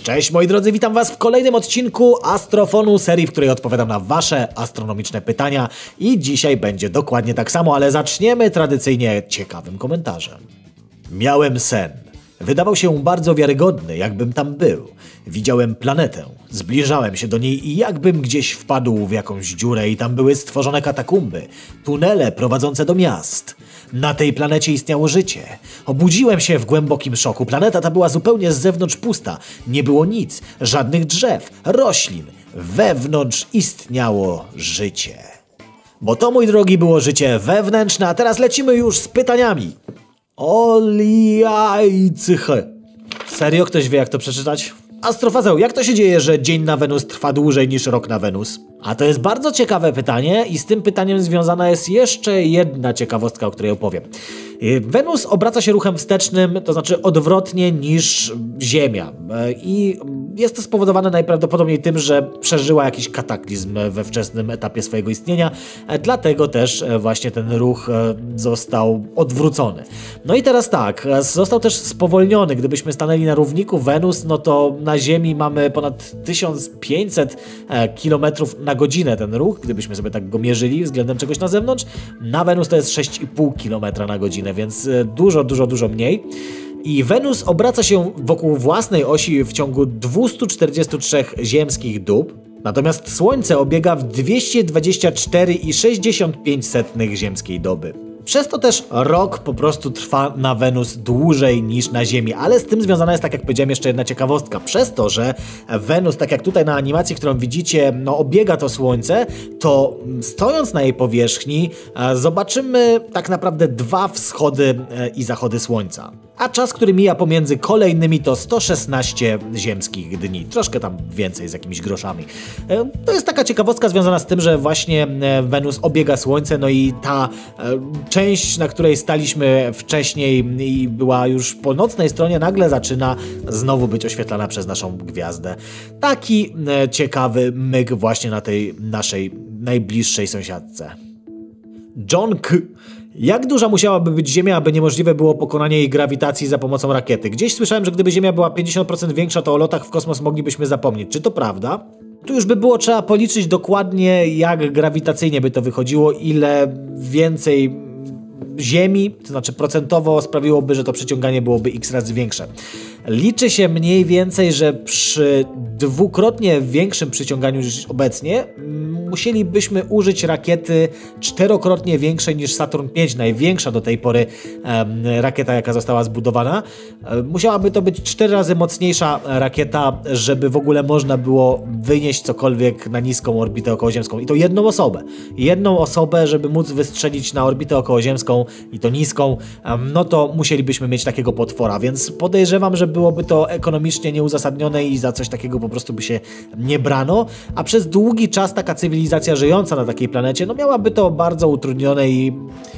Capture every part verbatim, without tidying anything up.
Cześć moi drodzy, witam was w kolejnym odcinku Astrofonu, serii, w której odpowiadam na wasze astronomiczne pytania i dzisiaj będzie dokładnie tak samo, ale zaczniemy tradycyjnie ciekawym komentarzem. Miałem sen. Wydawał się bardzo wiarygodny, jakbym tam był. Widziałem planetę, zbliżałem się do niej i jakbym gdzieś wpadł w jakąś dziurę i tam były stworzone katakumby, tunele prowadzące do miast. Na tej planecie istniało życie. Obudziłem się w głębokim szoku. Planeta ta była zupełnie z zewnątrz pusta. Nie było nic, żadnych drzew, roślin. Wewnątrz istniało życie. Bo to, mój drogi, było życie wewnętrzne, a teraz lecimy już z pytaniami. Oliajcychy. Serio? Ktoś wie, jak to przeczytać? Astrofazeł, jak to się dzieje, że dzień na Wenus trwa dłużej niż rok na Wenus? A to jest bardzo ciekawe pytanie i z tym pytaniem związana jest jeszcze jedna ciekawostka, o której opowiem. Wenus obraca się ruchem wstecznym, to znaczy odwrotnie niż Ziemia. I jest to spowodowane najprawdopodobniej tym, że przeżyła jakiś kataklizm we wczesnym etapie swojego istnienia, dlatego też właśnie ten ruch został odwrócony. No i teraz tak, został też spowolniony. Gdybyśmy stanęli na równiku Wenus, no to na Ziemi mamy ponad tysiąc pięćset kilometrów na godzinę ten ruch, gdybyśmy sobie tak go mierzyli względem czegoś na zewnątrz. Na Wenus to jest sześć i pół kilometra na godzinę, więc dużo, dużo, dużo mniej. I Wenus obraca się wokół własnej osi w ciągu dwieście czterdzieści trzy ziemskich dób, natomiast Słońce obiega w dwieście dwadzieścia cztery i sześćdziesiąt pięć ziemskiej doby. Przez to też rok po prostu trwa na Wenus dłużej niż na Ziemi, ale z tym związana jest, tak jak powiedziałem, jeszcze jedna ciekawostka. Przez to, że Wenus, tak jak tutaj na animacji, którą widzicie, no obiega to Słońce, to stojąc na jej powierzchni zobaczymy tak naprawdę dwa wschody i zachody Słońca. A czas, który mija pomiędzy kolejnymi, to sto szesnaście ziemskich dni. Troszkę tam więcej z jakimiś groszami. To jest taka ciekawostka związana z tym, że właśnie Wenus obiega Słońce, no i ta część, na której staliśmy wcześniej i była już po nocnej stronie, nagle zaczyna znowu być oświetlana przez naszą gwiazdę. Taki ciekawy myk właśnie na tej naszej najbliższej sąsiadce. John K. Jak duża musiałaby być Ziemia, aby niemożliwe było pokonanie jej grawitacji za pomocą rakiety? Gdzieś słyszałem, że gdyby Ziemia była pięćdziesiąt procent większa, to o lotach w kosmos moglibyśmy zapomnieć. Czy to prawda? Tu już by było trzeba policzyć dokładnie, jak grawitacyjnie by to wychodziło, ile więcej Ziemi, to znaczy procentowo, sprawiłoby, że to przyciąganie byłoby x razy większe. Liczy się mniej więcej, że przy dwukrotnie większym przyciąganiu niż obecnie musielibyśmy użyć rakiety czterokrotnie większej niż Saturn pięć, największa do tej pory um, rakieta, jaka została zbudowana. Um, musiałaby to być cztery razy mocniejsza rakieta, żeby w ogóle można było wynieść cokolwiek na niską orbitę okołoziemską. I to jedną osobę. Jedną osobę, żeby móc wystrzelić na orbitę okołoziemską i to niską, um, no to musielibyśmy mieć takiego potwora, więc podejrzewam, że byłoby to ekonomicznie nieuzasadnione i za coś takiego po prostu by się nie brano, a przez długi czas taka cywilizacja żyjąca na takiej planecie, no miałaby to bardzo utrudnione i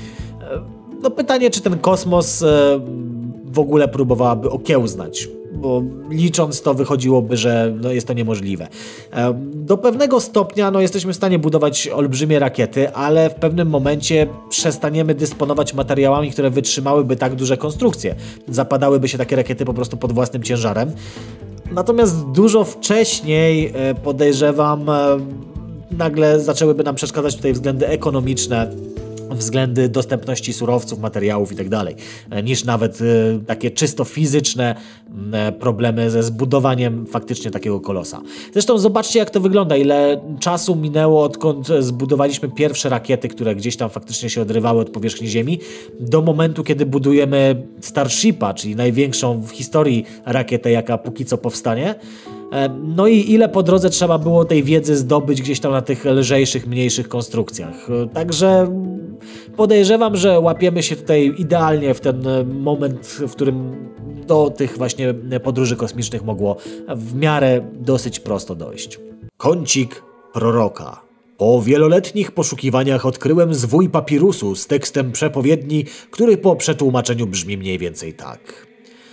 no pytanie, czy ten kosmos w ogóle próbowałaby okiełznać, bo licząc to wychodziłoby, że no jest to niemożliwe. Do pewnego stopnia no jesteśmy w stanie budować olbrzymie rakiety, ale w pewnym momencie przestaniemy dysponować materiałami, które wytrzymałyby tak duże konstrukcje. Zapadałyby się takie rakiety po prostu pod własnym ciężarem. Natomiast dużo wcześniej, podejrzewam, nagle zaczęłyby nam przeszkadzać tutaj względy ekonomiczne, względy dostępności surowców, materiałów itd., niż nawet y, takie czysto fizyczne y, problemy ze zbudowaniem faktycznie takiego kolosa. Zresztą zobaczcie, jak to wygląda, ile czasu minęło, odkąd zbudowaliśmy pierwsze rakiety, które gdzieś tam faktycznie się odrywały od powierzchni Ziemi, do momentu, kiedy budujemy Starshipa, czyli największą w historii rakietę, jaka póki co powstanie. No i ile po drodze trzeba było tej wiedzy zdobyć gdzieś tam na tych lżejszych, mniejszych konstrukcjach. Także podejrzewam, że łapiemy się tutaj idealnie w ten moment, w którym do tych właśnie podróży kosmicznych mogło w miarę dosyć prosto dojść. Kącik proroka. Po wieloletnich poszukiwaniach odkryłem zwój papirusu z tekstem przepowiedni, który po przetłumaczeniu brzmi mniej więcej tak.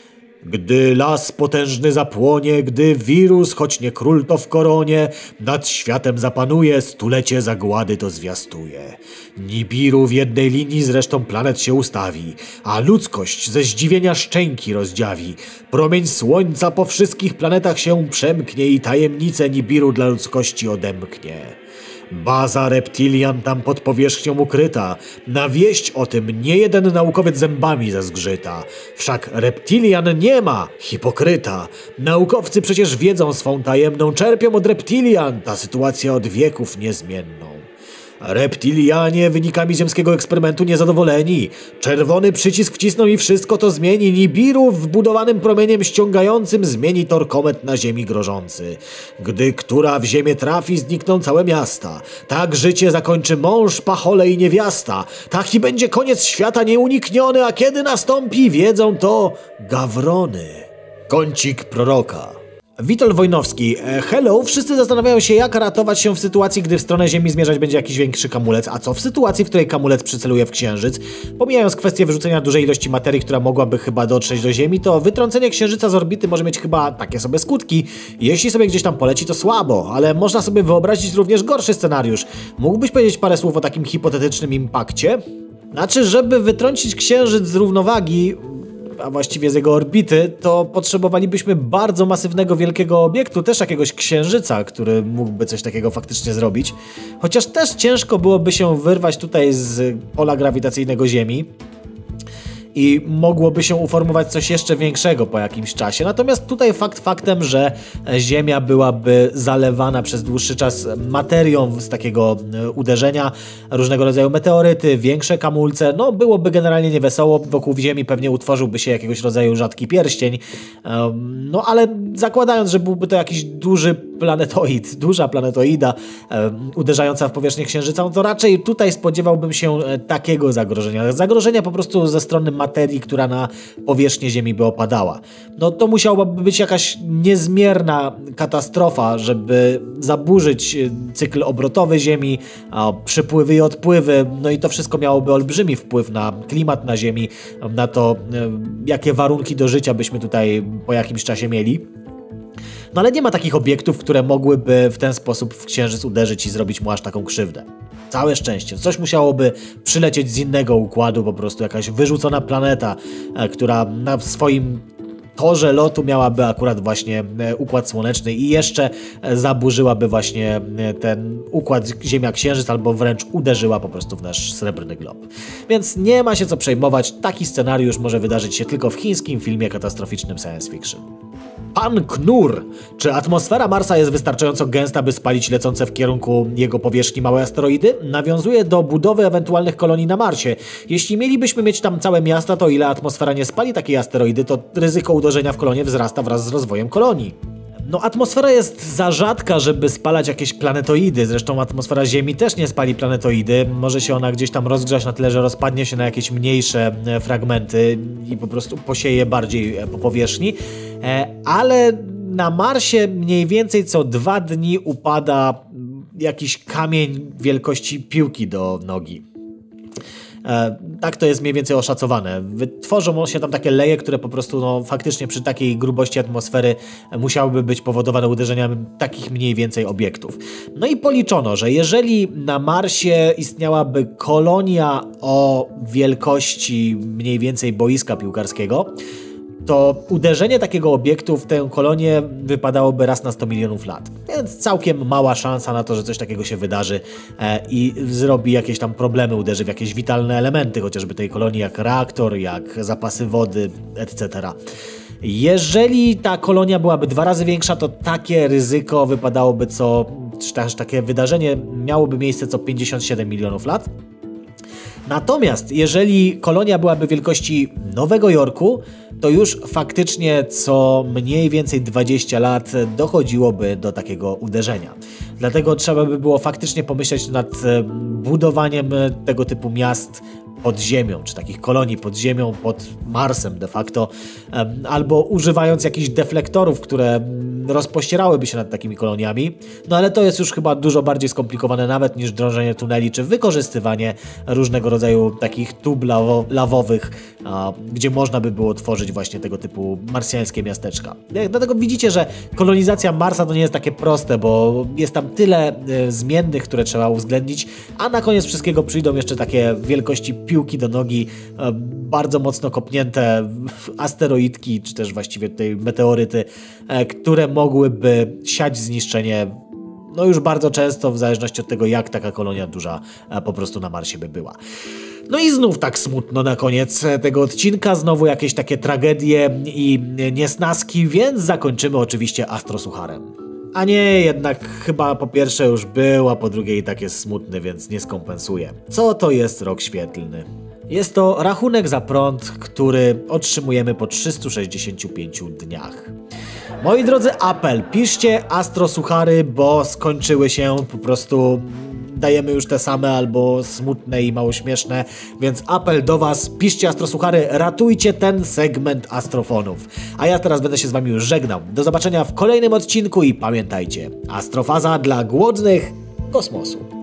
Gdy las potężny zapłonie, gdy wirus, choć nie król to w koronie, nad światem zapanuje, stulecie zagłady to zwiastuje. Nibiru w jednej linii z resztą planet się ustawi, a ludzkość ze zdziwienia szczęki rozdziawi. Promień słońca po wszystkich planetach się przemknie i tajemnicę Nibiru dla ludzkości odemknie. Baza reptilian tam pod powierzchnią ukryta. Na wieść o tym nie jeden naukowiec zębami zazgrzyta. Wszak reptilian nie ma, hipokryta. Naukowcy przecież wiedzą swą tajemną, czerpią od reptilian, ta sytuacja od wieków niezmienną. Reptilianie wynikami ziemskiego eksperymentu niezadowoleni. Czerwony przycisk wcisną i wszystko to zmieni. Nibiru wbudowanym promieniem ściągającym zmieni tor komet na ziemi grożący. Gdy która w ziemię trafi, znikną całe miasta. Tak życie zakończy mąż, pachole i niewiasta. Tak i będzie koniec świata nieunikniony, a kiedy nastąpi, wiedzą to gawrony. Kącik proroka. Witold Wojnowski. Hello, wszyscy zastanawiają się, jak ratować się w sytuacji, gdy w stronę Ziemi zmierzać będzie jakiś większy kamulec, a co w sytuacji, w której kamulec przyceluje w Księżyc? Pomijając kwestię wyrzucenia dużej ilości materii, która mogłaby chyba dotrzeć do Ziemi, to wytrącenie Księżyca z orbity może mieć chyba takie sobie skutki. Jeśli sobie gdzieś tam poleci, to słabo, ale można sobie wyobrazić również gorszy scenariusz. Mógłbyś powiedzieć parę słów o takim hipotetycznym impakcie? Znaczy, żeby wytrącić Księżyc z równowagi, a właściwie z jego orbity, to potrzebowalibyśmy bardzo masywnego, wielkiego obiektu, też jakiegoś księżyca, który mógłby coś takiego faktycznie zrobić. Chociaż też ciężko byłoby się wyrwać tutaj z pola grawitacyjnego Ziemi i mogłoby się uformować coś jeszcze większego po jakimś czasie. Natomiast tutaj fakt faktem, że Ziemia byłaby zalewana przez dłuższy czas materią z takiego uderzenia, różnego rodzaju meteoryty, większe kamulce, no byłoby generalnie niewesoło, wokół Ziemi pewnie utworzyłby się jakiegoś rodzaju rzadki pierścień, no ale zakładając, że byłby to jakiś duży planetoid, duża planetoida uderzająca w powierzchnię Księżyca, no to raczej tutaj spodziewałbym się takiego zagrożenia. Zagrożenia po prostu ze strony materii, która na powierzchnię Ziemi by opadała. No to musiałaby być jakaś niezmierna katastrofa, żeby zaburzyć cykl obrotowy Ziemi, przypływy i odpływy, no i to wszystko miałoby olbrzymi wpływ na klimat na Ziemi, na to, jakie warunki do życia byśmy tutaj po jakimś czasie mieli. No ale nie ma takich obiektów, które mogłyby w ten sposób w Księżyc uderzyć i zrobić mu aż taką krzywdę. Całe szczęście. Coś musiałoby przylecieć z innego układu, po prostu jakaś wyrzucona planeta, która na swoim torze lotu miałaby akurat właśnie układ słoneczny i jeszcze zaburzyłaby właśnie ten układ Ziemia-Księżyc albo wręcz uderzyła po prostu w nasz srebrny glob. Więc nie ma się co przejmować, taki scenariusz może wydarzyć się tylko w chińskim filmie katastroficznym science fiction. Pan Knur. Czy atmosfera Marsa jest wystarczająco gęsta, by spalić lecące w kierunku jego powierzchni małe asteroidy? Nawiązuje do budowy ewentualnych kolonii na Marsie. Jeśli mielibyśmy mieć tam całe miasta, to ile atmosfera nie spali takiej asteroidy, to ryzyko uderzenia w kolonię wzrasta wraz z rozwojem kolonii. No atmosfera jest za rzadka, żeby spalać jakieś planetoidy, zresztą atmosfera Ziemi też nie spali planetoidy, może się ona gdzieś tam rozgrzać na tyle, że rozpadnie się na jakieś mniejsze fragmenty i po prostu posieje bardziej po powierzchni, ale na Marsie mniej więcej co dwa dni upada jakiś kamień wielkości piłki do nogi. E, tak to jest mniej więcej oszacowane. Wytworzą się tam takie leje, które po prostu no, faktycznie przy takiej grubości atmosfery musiałyby być powodowane uderzeniami takich mniej więcej obiektów. No i policzono, że jeżeli na Marsie istniałaby kolonia o wielkości mniej więcej boiska piłkarskiego, to uderzenie takiego obiektu w tę kolonię wypadałoby raz na sto milionów lat. Więc całkiem mała szansa na to, że coś takiego się wydarzy e, i zrobi jakieś tam problemy, uderzy w jakieś witalne elementy, chociażby tej kolonii, jak reaktor, jak zapasy wody, et cetera. Jeżeli ta kolonia byłaby dwa razy większa, to takie ryzyko wypadałoby co, czy też takie wydarzenie miałoby miejsce co pięćdziesiąt siedem milionów lat. Natomiast jeżeli kolonia byłaby wielkości Nowego Jorku, to już faktycznie co mniej więcej dwadzieścia lat dochodziłoby do takiego uderzenia. Dlatego trzeba by było faktycznie pomyśleć nad budowaniem tego typu miast pod ziemią, czy takich kolonii pod ziemią, pod Marsem de facto, albo używając jakichś deflektorów, które rozpościerałyby się nad takimi koloniami. No ale to jest już chyba dużo bardziej skomplikowane nawet niż drążenie tuneli, czy wykorzystywanie różnego rodzaju takich tub lawo lawowych, a, gdzie można by było tworzyć właśnie tego typu marsjańskie miasteczka. Dlatego widzicie, że kolonizacja Marsa to nie jest takie proste, bo jest tam tyle y, zmiennych, które trzeba uwzględnić, a na koniec wszystkiego przyjdą jeszcze takie wielkości piłki do nogi, y, bardzo mocno kopnięte asteroidki, czy też właściwie tutaj meteoryty, y, które mogłyby siać zniszczenie no już bardzo często, w zależności od tego, jak taka kolonia duża y, po prostu na Marsie by była. No i znów tak smutno na koniec tego odcinka, znowu jakieś takie tragedie i niesnaski, więc zakończymy oczywiście astrosucharem. A nie, jednak chyba po pierwsze już był, a po drugie i tak jest smutny, więc nie skompensuje. Co to jest rok świetlny? Jest to rachunek za prąd, który otrzymujemy po trzystu sześćdziesięciu pięciu dniach. Moi drodzy, apel, piszcie astrosuchary, bo skończyły się, po prostu dajemy już te same albo smutne i mało śmieszne, więc apel do was, piszcie astrosuchary, ratujcie ten segment astrofonów. A ja teraz będę się z wami już żegnał. Do zobaczenia w kolejnym odcinku i pamiętajcie, astrofaza dla głodnych kosmosu.